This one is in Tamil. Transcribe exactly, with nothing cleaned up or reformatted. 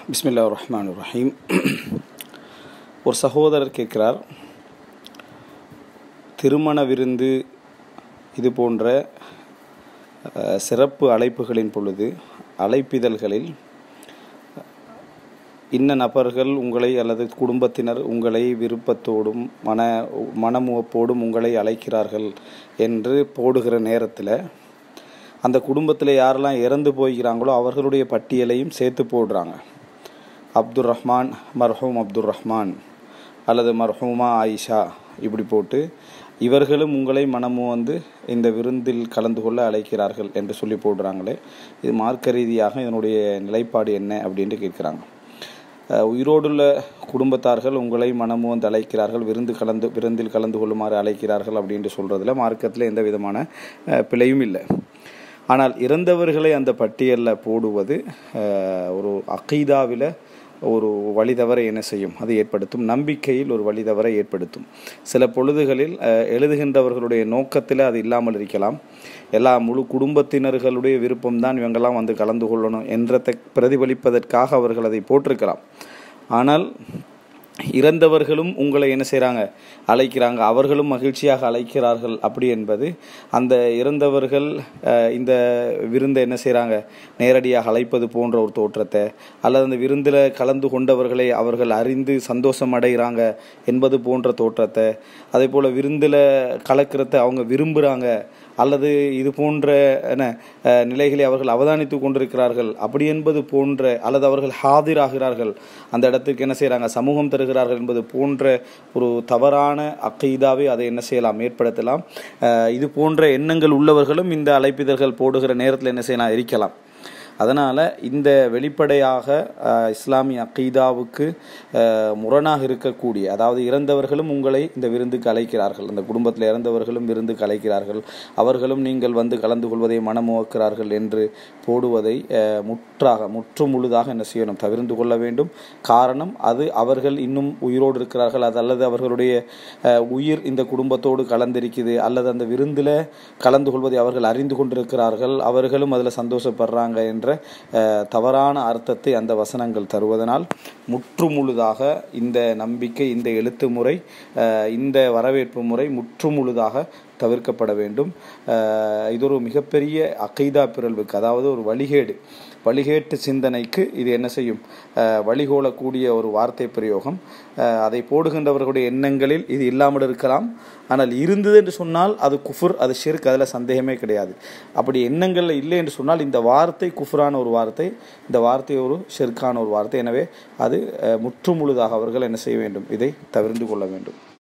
பிஸ்மில்லாஹிர் ரஹ்மானிர் ரஹீம். ஒரு சகோதரர் கேட்கிறார், திருமண விருந்து இது போன்ற சிறப்பு அழைப்புகளின் பொழுது அழைப்பிதழ்களில் இன்ன நபர்கள் உங்களை அல்லது குடும்பத்தினர் உங்களை விருப்பத்தோடும் மன மனமுவப்போடும் உங்களை அழைக்கிறார்கள் என்று போடுகிற நேரத்தில் அந்த குடும்பத்தில் யாரெல்லாம் இறந்து போகிறாங்களோ அவர்களுடைய பட்டியலையும் சேர்த்து போடுறாங்க. அப்துல் ரஹ்மான், மர்ஹூம் அப்துல் ரஹ்மான் அல்லது மர்ஹூமா ஆயிஷா இப்படி போட்டு இவர்களும் உங்களை மனமும் வந்து இந்த விருந்தில் கலந்து கொள்ள அழைக்கிறார்கள் என்று சொல்லி போடுறாங்களே, இது மார்க்க ரீதியாக இதனுடைய நிலைப்பாடு என்ன அப்படின்ட்டு கேட்குறாங்க. உயிரோடுள்ள குடும்பத்தார்கள் உங்களை மனமும் வந்து அழைக்கிறார்கள், விருந்து கலந்து விருந்தில் கலந்து கொள்ளுமாறு அழைக்கிறார்கள் அப்படின்ட்டு சொல்கிறதுல மார்க்கத்தில் எந்த விதமான பிழையும் இல்லை. ஆனால் இறந்தவர்களை அந்த பட்டியலில் போடுவது ஒரு அகீதாவில் ஒரு வழிதவறை என்ன செய்யும், அது ஏற்படுத்தும். நம்பிக்கையில் ஒரு வழிதவறை ஏற்படுத்தும். சில பொழுதுகளில் எழுதுகின்றவர்களுடைய நோக்கத்தில் அது இல்லாமல் இருக்கலாம். எல்லா முழு குடும்பத்தினர்களுடைய விருப்பம்தான் இவங்கெல்லாம் வந்து கலந்து கொள்ளணும் என்றதை பிரதிபலிப்பதற்காக அவர்கள் அதை போட்டிருக்கலாம். ஆனால் இறந்தவர்களும் உங்களை என்ன செய்கிறாங்க, அழைக்கிறாங்க, அவர்களும் மகிழ்ச்சியாக அழைக்கிறார்கள் அப்படி என்பது அந்த இறந்தவர்கள் இந்த விருந்தை என்ன செய்கிறாங்க, நேரடியாக அழைப்பது போன்ற ஒரு தோற்றத்தை, அல்லது அந்த விருந்தில் கலந்து கொண்டவர்களை அவர்கள் அறிந்து சந்தோஷம் அடைகிறாங்க என்பது போன்ற தோற்றத்தை, அதே போல் விருந்தில் கலக்கிறத அவங்க விரும்புகிறாங்க அல்லது இது போன்ற என்ன நிலைகளை அவர்கள் அவதானித்து கொண்டிருக்கிறார்கள் அப்படி என்பது போன்ற, அல்லது அவர்கள் ஹாதிராகிறார்கள், அந்த இடத்துக்கு என்ன செய்கிறாங்க, சமூகம் தருகிறார்கள் என்பது போன்ற ஒரு தவறான அக்கீதாவை அதை என்ன செய்யலாம், ஏற்படுத்தலாம். இது போன்ற எண்ணங்கள் உள்ளவர்களும் இந்த அழைப்பிதழ்கள் போடுகிற நேரத்தில் என்ன செய்யலாம், இருக்கலாம். அதனால் இந்த வெளிப்படையாக இஸ்லாமிய அக்கீதாவுக்கு முரணாக இருக்கக்கூடிய, அதாவது இறந்தவர்களும் உங்களை இந்த விருந்துக்கு அழைக்கிறார்கள், அந்த குடும்பத்தில் இறந்தவர்களும் விருந்துக்கு அழைக்கிறார்கள், அவர்களும் நீங்கள் வந்து கலந்து கொள்வதை மனமுவக்கிறார்கள் என்று போடுவதை முற்றாக முற்று முழுதாக என்ன செய்யணும், தவிர்த்து கொள்ள வேண்டும். காரணம், அது அவர்கள் இன்னும் உயிரோடு இருக்கிறார்கள், அது அல்லது அவர்களுடைய உயிர் இந்த குடும்பத்தோடு கலந்திருக்குது, அல்லது அந்த விருந்தில் கலந்து கொள்வதை அவர்கள் அறிந்து கொண்டிருக்கிறார்கள், அவர்களும் அதில் சந்தோஷப்படுறாங்க என்ற தவறான அர்த்தத்தை அந்த வசனங்கள் தருவதனால் முற்று முழுதாக இந்த நம்பிக்கை, இந்த எழுத்து முறை, இந்த வரவேற்பு முறை முற்று முழுதாக தவிர்க்கப்பட வேண்டும். இது ஒரு மிகப்பெரிய அகீதா பிறழ்வுக்கு, அதாவது ஒரு வழிகேடு வழிகேட்டு சிந்தனைக்கு இது என்ன செய்யும், வழிகோலக்கூடிய ஒரு வார்த்தை பிரயோகம். அதை போடுகின்றவர்களுடைய எண்ணங்களில் இது இல்லாமல் இருக்கலாம். ஆனால் இருந்தது என்று சொன்னால் அது குஃபுர், அது ஷிர்க், அதில் சந்தேகமே கிடையாது. அப்படி எண்ணங்களில் இல்லை என்று சொன்னால் இந்த வார்த்தை குஃபுரான ஒரு வார்த்தை, இந்த வார்த்தை ஒரு ஷிர்கான ஒரு வார்த்தை. எனவே அது முற்று முழுதாக அவர்கள் என்ன செய்ய வேண்டும், இதை தவிர்த்து கொள்ள வேண்டும்.